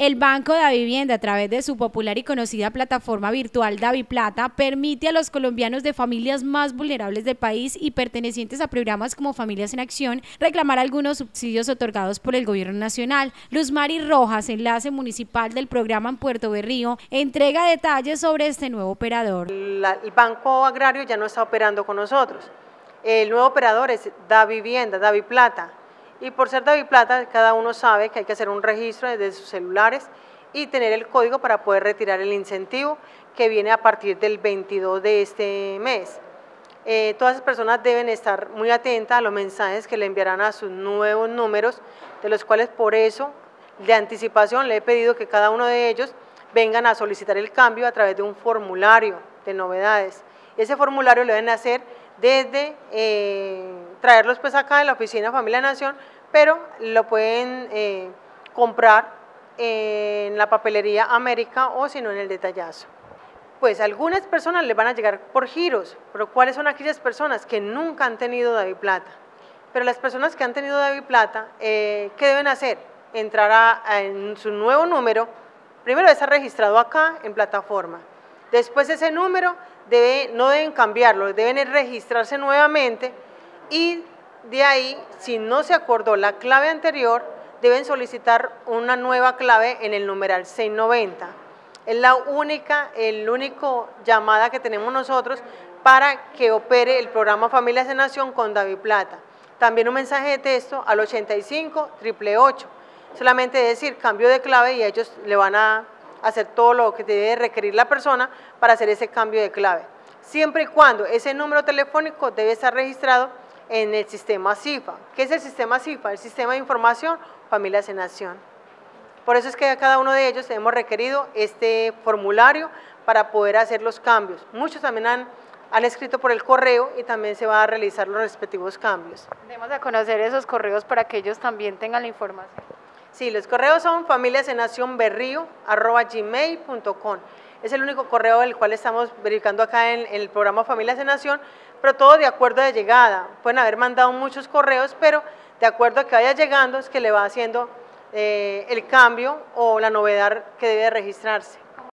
El Banco Davivienda, a través de su popular y conocida plataforma virtual DaviPlata, permite a los colombianos de familias más vulnerables del país y pertenecientes a programas como Familias en Acción reclamar algunos subsidios otorgados por el gobierno nacional. Luzmari Rojas, enlace municipal del programa en Puerto Berrío, entrega detalles sobre este nuevo operador. El Banco Agrario ya no está operando con nosotros. El nuevo operador es Davivienda, DaviPlata. Y por ser DaviPlata, cada uno sabe que hay que hacer un registro desde sus celulares y tener el código para poder retirar el incentivo que viene a partir del 22 de este mes. Todas las personas deben estar muy atentas a los mensajes que le enviarán a sus nuevos números, de los cuales por eso, de anticipación, le he pedido que cada uno de ellos vengan a solicitar el cambio a través de un formulario de novedades. Ese formulario lo deben hacer desde traerlos pues acá en la oficina Familia Nación, pero lo pueden comprar en la papelería América o si no en el detallazo. Pues algunas personas les van a llegar por giros, pero ¿cuáles son aquellas personas que nunca han tenido DaviPlata? Pero las personas que han tenido DaviPlata, ¿qué deben hacer? Entrar en su nuevo número, primero debe estar registrado acá en plataforma, después ese número no deben cambiarlo, deben registrarse nuevamente y de ahí, si no se acordó la clave anterior, deben solicitar una nueva clave en el numeral 690. Es el único llamada que tenemos nosotros para que opere el programa Familias en Acción con DaviPlata. También un mensaje de texto al 85-888. Solamente decir cambio de clave y ellos le van a hacer todo lo que debe requerir la persona para hacer ese cambio de clave. Siempre y cuando ese número telefónico debe estar registrado en el sistema CIFA. ¿Qué es el sistema CIFA? El Sistema de Información Familias en Acción. Por eso es que a cada uno de ellos hemos requerido este formulario para poder hacer los cambios. Muchos también han escrito por el correo y también se van a realizar los respectivos cambios. Demos a conocer esos correos para que ellos también tengan la información. Sí, los correos son familiasenacionberrio@gmail.com. Es el único correo del cual estamos verificando acá en el programa Familias en Acción, pero todo de acuerdo de llegada. Pueden haber mandado muchos correos, pero de acuerdo a que vaya llegando es que le va haciendo el cambio o la novedad que debe registrarse.